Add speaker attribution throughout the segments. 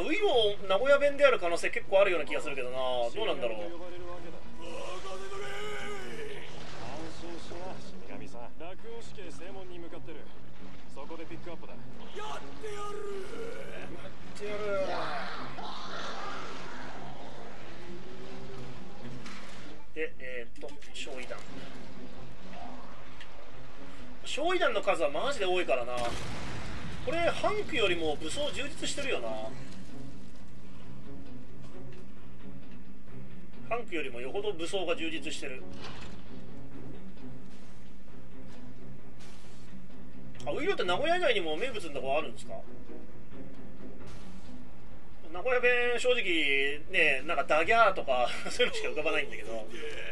Speaker 1: ウイロ名古屋弁である可能性結構あるような気がするけどな。どうなんだろう。
Speaker 2: 落語死刑正門に向かってる。そこでピックアップだ。やってやる。
Speaker 1: で、焼夷弾。焼夷弾の数はマジで多いからな。これハンクよりも武装充実してるよな。ハンクよりもよほど武装が充実してる。ウイロって名古屋以外にも名物のとこあるんですか？名古屋弁正直ね、なんかダギャーとかそういうのしか浮かばないんだけど。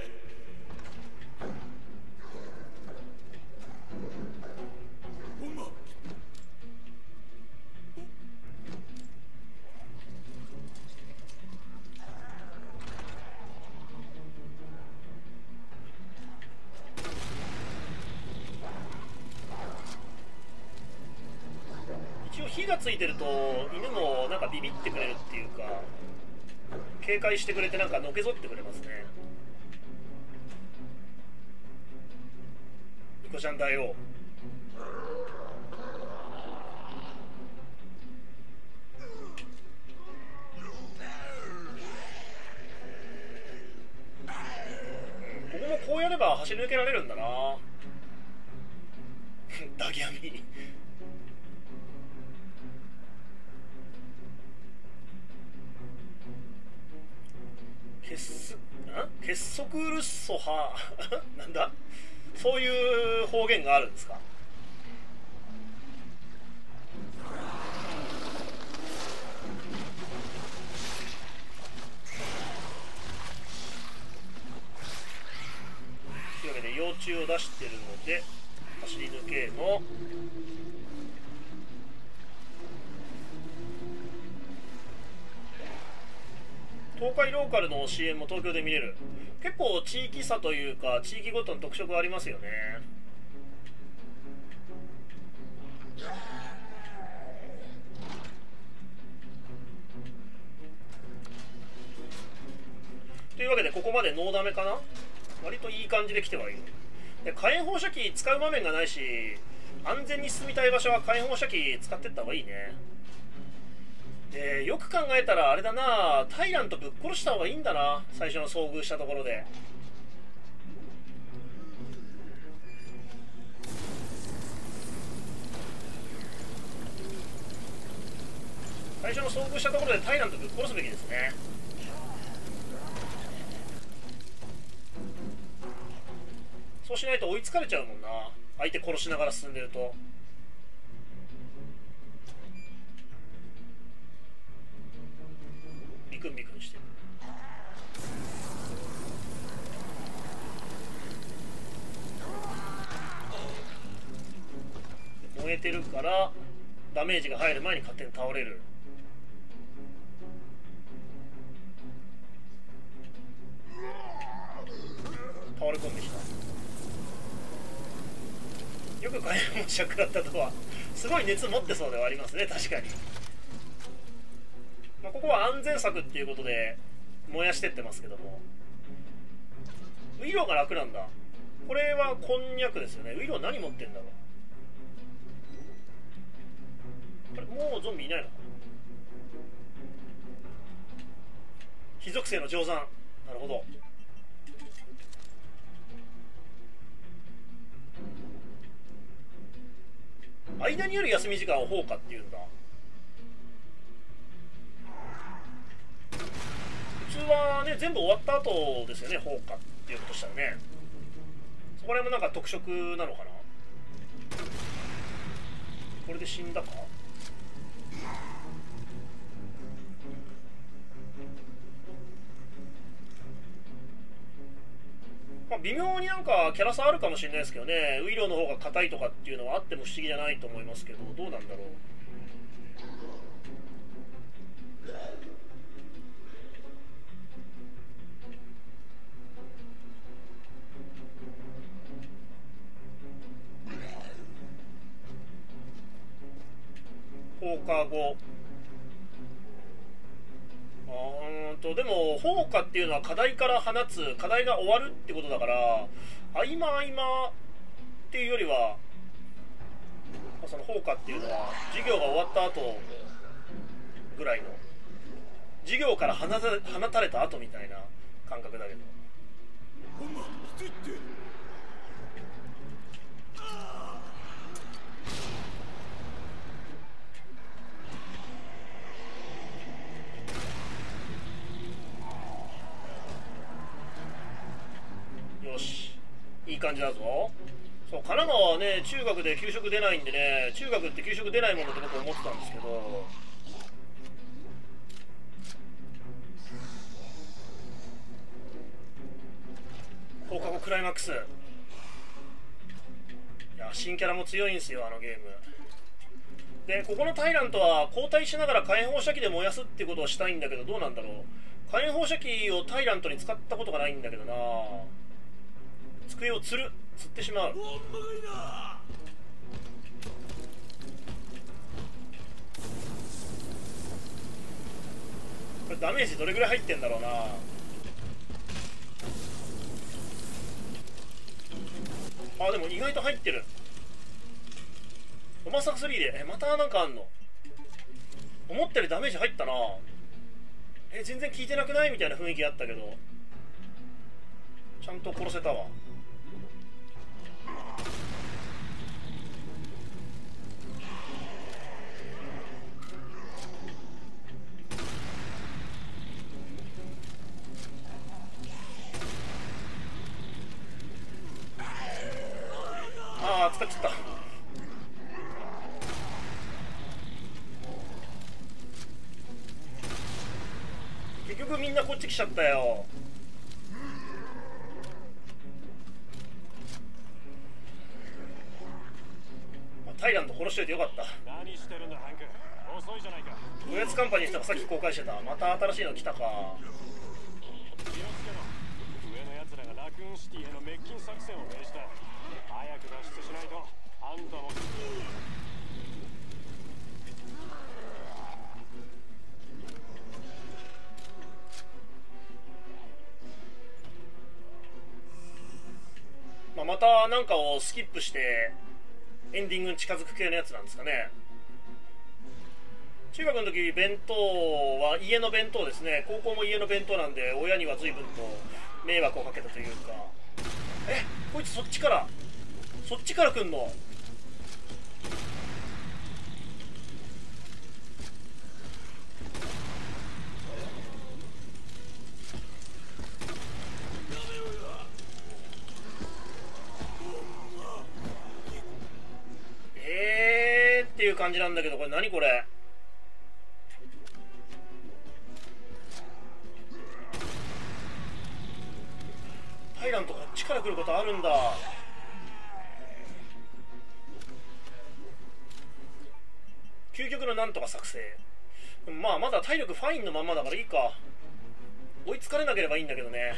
Speaker 1: 一応火がついてると犬もなんかビビってくれるっていうか、警戒してくれてなんかのけぞってくれますね。ニコちゃん大王。ここもこうやれば走り抜けられるんだな。ダギャミ。結束ルッソハなんだ、そういう方言があるんですか？というわけで幼虫を出してるので走り抜けの東海ローカルの CM も東京で見れる。結構地域差というか地域ごとの特色がありますよね。というわけでここまでノーダメかな。割といい感じで来てはいる。で火炎放射器使う場面がないし、安全に進みたい場所は火炎放射器使ってった方がいいね。よく考えたらあれだな、タイランとぶっ殺した方がいいんだな、最初の遭遇したところで。最初の遭遇したところでタイランとぶっ殺すべきですね。そうしないと追いつかれちゃうもんな、相手殺しながら進んでると。ビクンビクンしてる。燃えてるからダメージが入る前に勝手に倒れる。倒れ込んできた。よく火炎放射食らったとは。すごい熱持ってそうではありますね、確かに。まあ、ここは安全策っていうことで燃やしてってますけども、ウイロが楽なんだ。これはこんにゃくですよね。ウイロ何持ってんだろう。あれもうゾンビいないのかな。非属性の定山。なるほど。間にある休み時間を放火っていうんだ。普通はね全部終わった後ですよね、放火っていうことしたらね。そこら辺もなんか特色なのかな。これで死んだか。まあ、微妙になんかキャラ差あるかもしれないですけどね。ウイロの方が硬いとかっていうのはあっても不思議じゃないと思いますけど、どうなんだろう。放課後でも放火っていうのは課題から放つ、課題が終わるってことだから、合間合間っていうよりは、その放火っていうのは授業が終わった後ぐらいの、授業から放たれた後みたいな感覚だけど。よし、いい感じだぞ。そう、神奈川はね、中学で給食出ないんでね、中学って給食出ないものって僕思ってたんですけど、放課後クライマックス、いや新キャラも強いんですよ、あのゲームで。ここのタイラントは交代しながら火炎放射器で燃やすってことをしたいんだけど、どうなんだろう。火炎放射器をタイラントに使ったことがないんだけどな。机を釣ってしまう。これダメージどれぐらい入ってんだろうな。あ、でも意外と入ってる。おまさか3でまたなんかあんの。思ったよりダメージ入ったな。全然効いてなくないみたいな雰囲気あったけど、ちゃんと殺せたわ。ああ、使っちゃった。結局みんなこっち来ちゃったよ。タイランド殺しといてよかった。
Speaker 2: 何してるんだハンク、遅いじゃないか。
Speaker 1: おやつカンパニーしたらさっき公開してた。また新しいの来たか。
Speaker 2: 気をつけろ、上のやつらがラクーンシティへの滅菌作戦を命じた。早く脱出しないとあんたも。
Speaker 1: またなんかをスキップしてエンディングに近づく系のやつなんですかね。中学の時弁当は家の弁当ですね。高校も家の弁当なんで、親には随分と迷惑をかけたというか。こいつそっちから来んの。っていう感じなんだけど、これ何これ。タイラントこっちから来ることあるんだ。究極のなんとか作成。まあまだ体力ファインのまんまだからいいか。追いつかれなければいいんだけどね。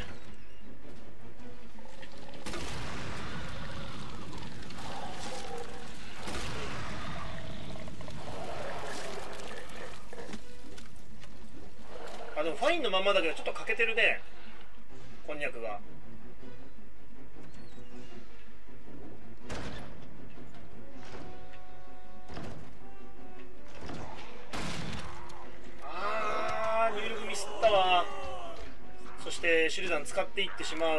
Speaker 1: でもファインのまんまだけどちょっと欠けてるね、こんにゃくが。入力ミスったわ。そして手榴弾使っていってしまう。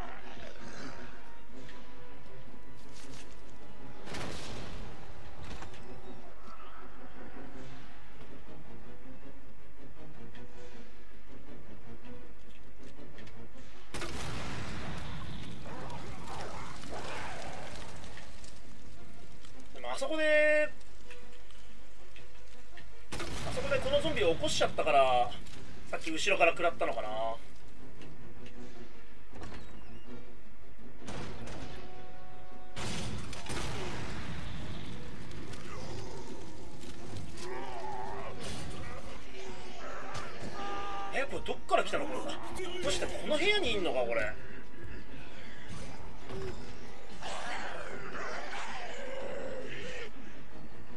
Speaker 1: あそこでこのゾンビを起こしちゃったから、さっき後ろから食らったのかな。これどっから来たのこれ。もしかしてこの部屋にいんのかこれ。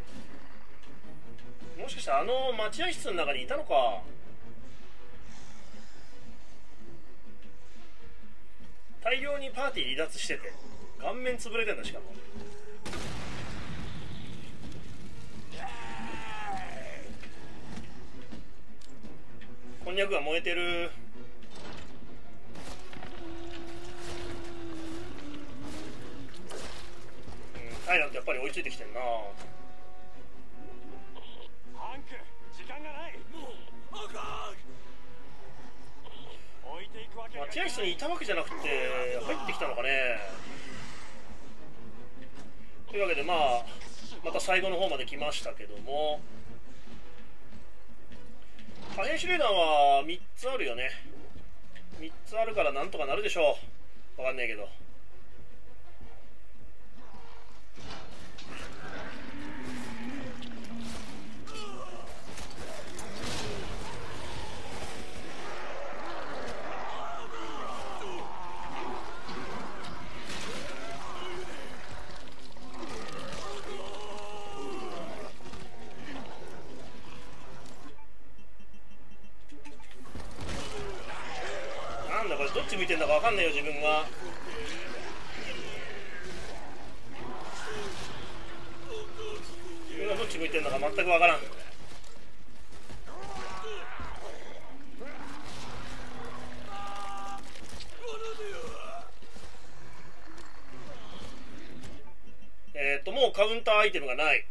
Speaker 1: もしかしてあの待合室の中にいたのか。 大量にパーティー離脱してて顔面潰れてんだ。しかもこんにゃくが燃えてる。タイラントやっぱり追いついてきてんな。
Speaker 2: ハンク、時間がない。置いていくわけにはいかない。
Speaker 1: 待合室にいたわけじゃなくて入ってきたのかね。というわけでまた最後の方まで来ましたけども、可変手榴弾は3つあるよね。3つあるからなんとかなるでしょう。わかんないけど。なんだこれ、どっち向いてんだかわかんないよ自分が。自分がどっち向いてんだか全くわからん。もうカウンターアイテムがない。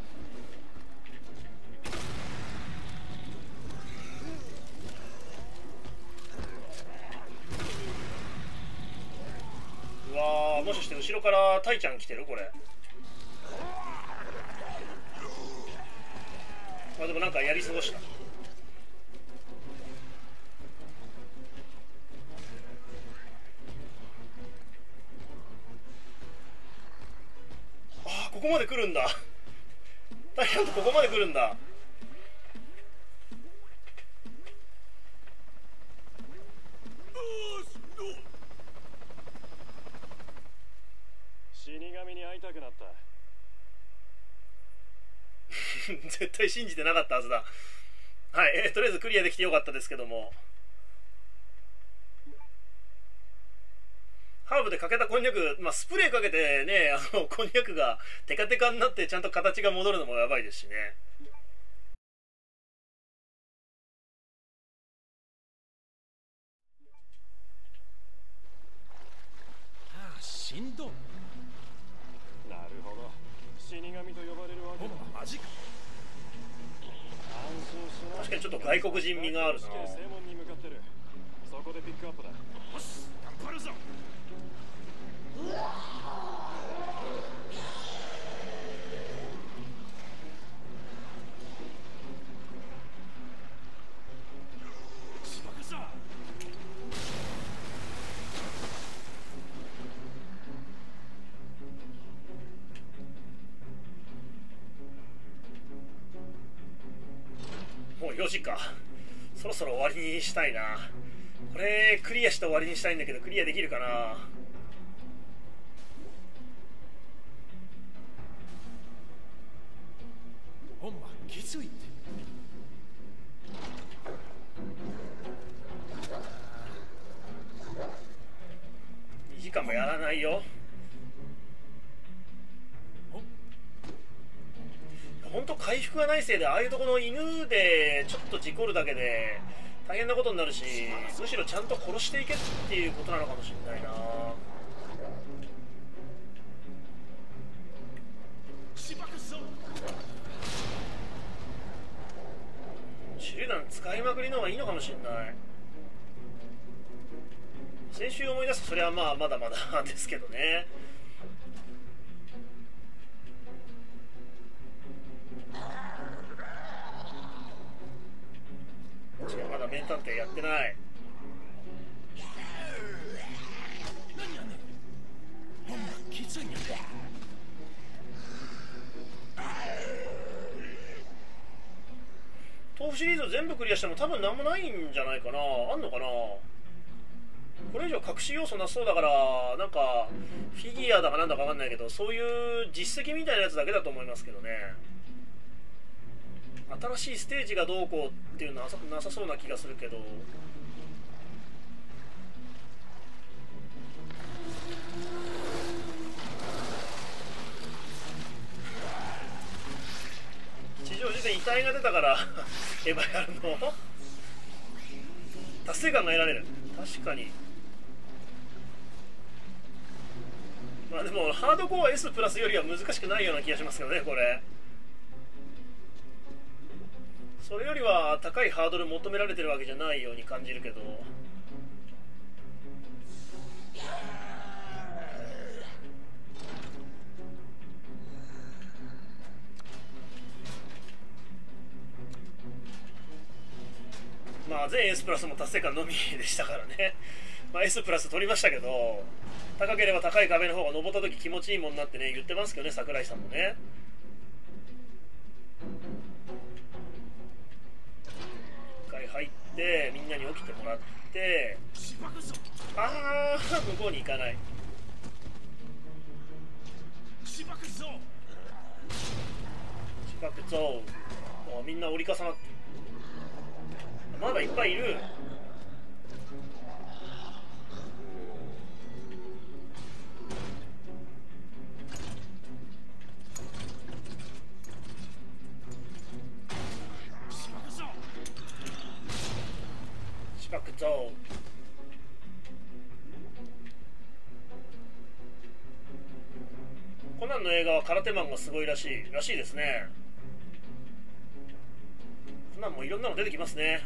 Speaker 1: うわー、もしかして後ろからタイちゃん来てるこれ。まあでもなんかやり過ごした。あ、ここまで来るんだ。タイラントここまで来るんだ。
Speaker 2: 死神に会いたくなった。
Speaker 1: 絶対信じてなかったはずだ。はい、とりあえずクリアできてよかったですけども、ハーブでかけたこんにゃく、スプレーかけてね、こんにゃくがテカテカになってちゃんと形が戻るのもやばいですしね。
Speaker 3: しんど。
Speaker 2: なるほど、死神と呼ばれるわけだ。
Speaker 3: マジか。
Speaker 2: 安心しな。
Speaker 1: 確かにちょっと外国人味があるな。
Speaker 2: 正門に向かってる。そこでピックアップだ。
Speaker 3: よし、頑張るぞ。しばかさ。
Speaker 1: もう4時か。そろそろ終わりにしたいな。これクリアして終わりにしたいんだけど、クリアできるかな。
Speaker 3: ほんまきついって。
Speaker 1: 2時間もやらないよ。ほんと回復がないせいで、ああいうとこの犬でちょっと事故るだけで大変なことになるし、むしろちゃんと殺していけっていうことなのかもしれないな。手榴弾使いまくりの方がいいのかもしれない。先週思い出すとそれはまだまだですけどね。まだ名探偵やってない。
Speaker 3: 何やねん。ほんまきついんや。
Speaker 1: 豆腐シリーズ全部クリアしても多分何もないんじゃないかな。あんのかな。これ以上隠し要素なそうだから、なんかフィギュアだかなんだか分かんないけど、そういう実績みたいなやつだけだと思いますけどね。新しいステージがどうこうっていうのはなさそうな気がするけど。 待が出たからエヴァやるの達成感が得られる。確かに。まあでもハードコア S プラスよりは難しくないような気がしますけどね、これ。それよりは高いハードル求められてるわけじゃないように感じるけど。まあ全 S プラスも達成感のみでしたからね。まあ S プラス取りましたけど、高ければ高い壁の方が登った時気持ちいいもんになってね、言ってますけどね、桜井さんもね。一回入ってみんなに起きてもらって、ああ向こうに行かない。しばくぞみんな折り重なって、まだいっぱいいる。しばくぞ。コナンの映画は空手マンがすごいらしいですね。コナンもいろんなの出てきますね。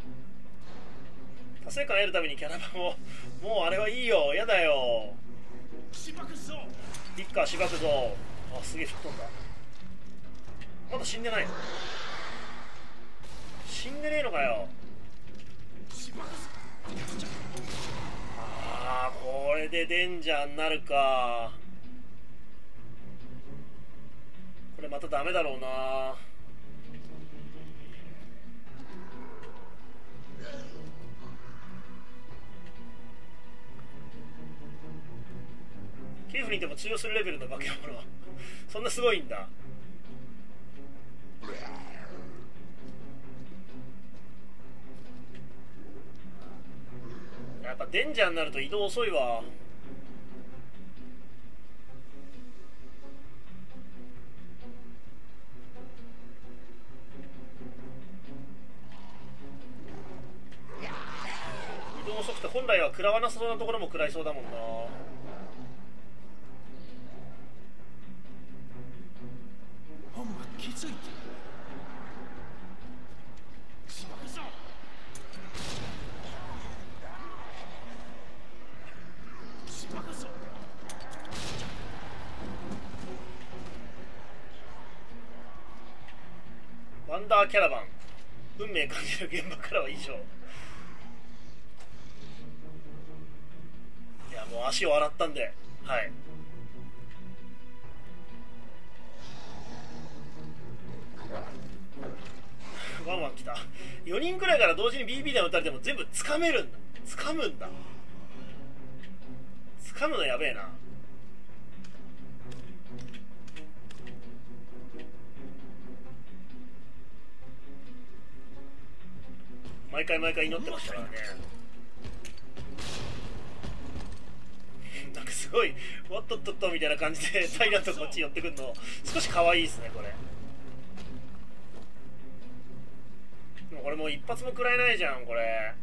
Speaker 1: 達成感得るためにキャラバンを、もうあれはいいよ、やだよ。リッカーしばくぞ。あ、すげえ吹っ飛んだ。まだ死んでない。死んでねえのかよ。ああ、これでデンジャーになるか。これまたダメだろうな。キーフにいても通用するレベルの化け物そんなすごいんだ。やっぱデンジャーになると移動遅いわ。移動遅くて本来は食らわなさそうなところも食らいそうだもんな。ワンダーキャラバン、運命感じる現場からは以上。いやもう足を洗ったんで、はい。ワンワン来た。4人くらいから同時に BB 弾撃たれても全部掴めるんだ。掴むんだ。掴むのやべえな。毎回祈ってましたからね。なんかすごいわっとっとっとみたいな感じでサイラントこっち寄ってくるの少し可愛いですねこれ。でもこれもう一発も食らえないじゃんこれ。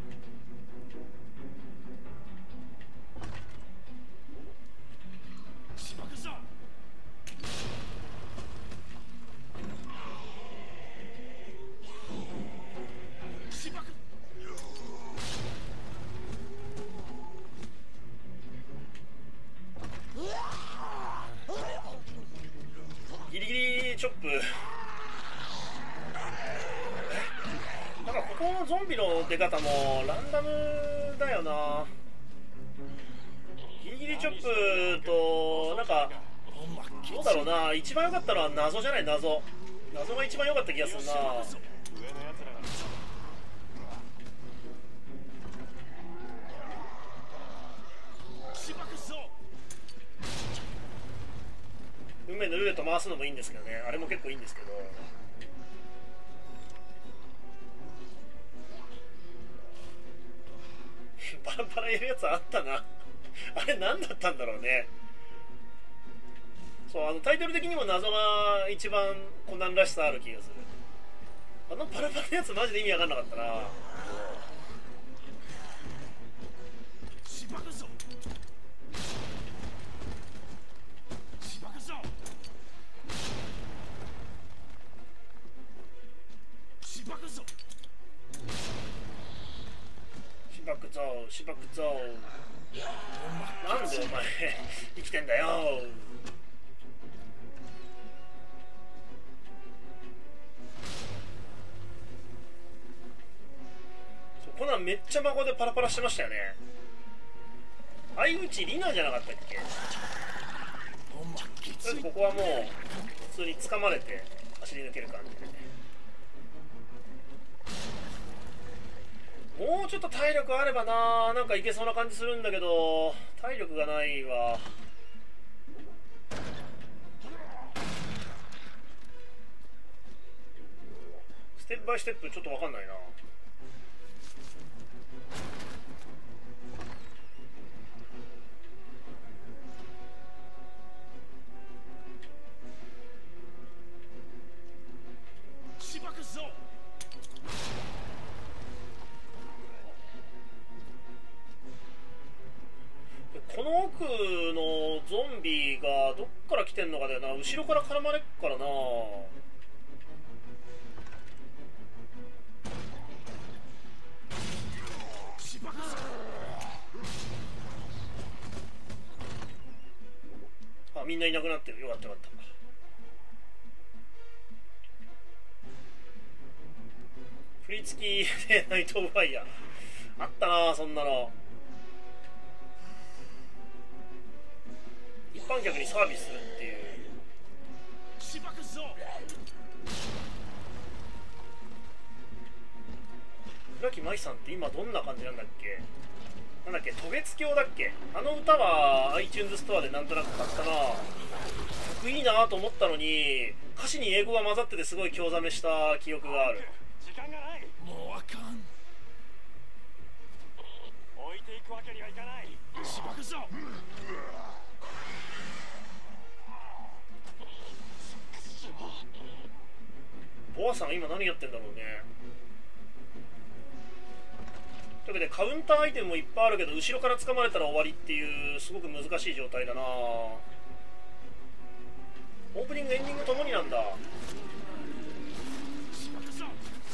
Speaker 1: ギリギリチョップ。なんかここのゾンビの出方もランダムだよな。ギリギリチョップとなんかどうだろうな。一番良かったのは謎じゃない。謎が一番良かった気がするな。運命のルーレット回すのもいいんですけどね。あれも結構いいんですけど。パラパラやるやつあったなあれ何だったんだろうね。そうタイトル的にも謎が一番コナンらしさある気がする。 あのパラパラのやつマジで意味わかんなかったな。
Speaker 3: しばくぞしばくぞしばくぞ
Speaker 1: しばくぞしばくぞ。なんでお前生きてんだよ。こんなんめっちゃ孫でパラパラしてましたよね。相内里奈じゃなかったっけ。
Speaker 3: おまきつい
Speaker 1: とりあえずここはもう普通に掴まれて走り抜ける感じで、もうちょっと体力あればな、なんかいけそうな感じするんだけど、体力がないわ。ステップバイステップちょっと分かんないな。
Speaker 3: しばくぞ
Speaker 1: この奥のゾンビがどっから来てんのかだよな。後ろから絡まれっからな。
Speaker 3: しばくぞ
Speaker 1: あ、みんないなくなってる。よかったよかった。振り付きでナイトオブファイヤーあったな、そんなの。一般客にサービスするっていう。
Speaker 3: しばくぞ
Speaker 1: 倉木舞さんって今どんな感じなんだっけ。なんだっけ、渡月橋だっけ。あの歌は iTunes ストアでなんとなく買ったな。曲いいなと思ったのに歌詞に英語が混ざっててすごい興ざめした記憶がある。
Speaker 2: 時間がない。
Speaker 3: もうあかん
Speaker 2: 置いていくわけにはいかない。
Speaker 3: しばくぞ
Speaker 1: ボアさん今何やってんだろうね。というわけでカウンターアイテムもいっぱいあるけど後ろから掴まれたら終わりっていうすごく難しい状態だな。オープニングエンディングともになんだ。
Speaker 3: しばくぞ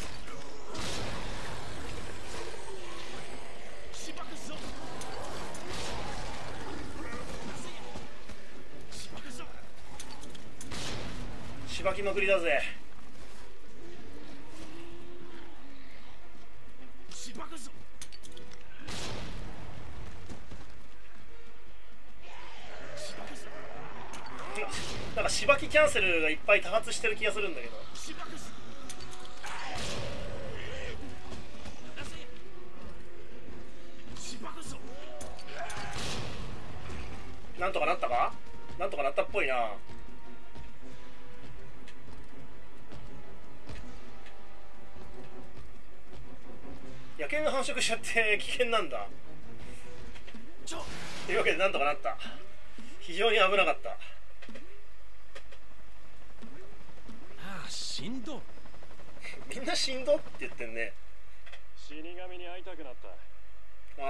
Speaker 3: しばくぞしばくぞ
Speaker 1: しばきまくりだぜ。
Speaker 3: しばくぞしばくぞ
Speaker 1: なんかしばきキャンセルがいっぱい多発してる気がするんだけど。
Speaker 3: しばくぞしばくぞ
Speaker 1: なんとかなったか。なんとかなったっぽいな。野犬が繁殖しちゃって危険なんだ。というわけでなんとかなった。非常に危なかった。
Speaker 3: ああしんど
Speaker 1: みんなしんどって言ってんね。
Speaker 2: 死神に会いたくなった。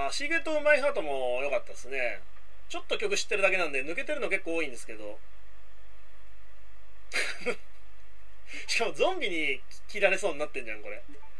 Speaker 1: シークレット・オブ・マイ・ハートも良かったですね。ちょっと曲知ってるだけなんで抜けてるの結構多いんですけどしかもゾンビに切られそうになってんじゃんこれ。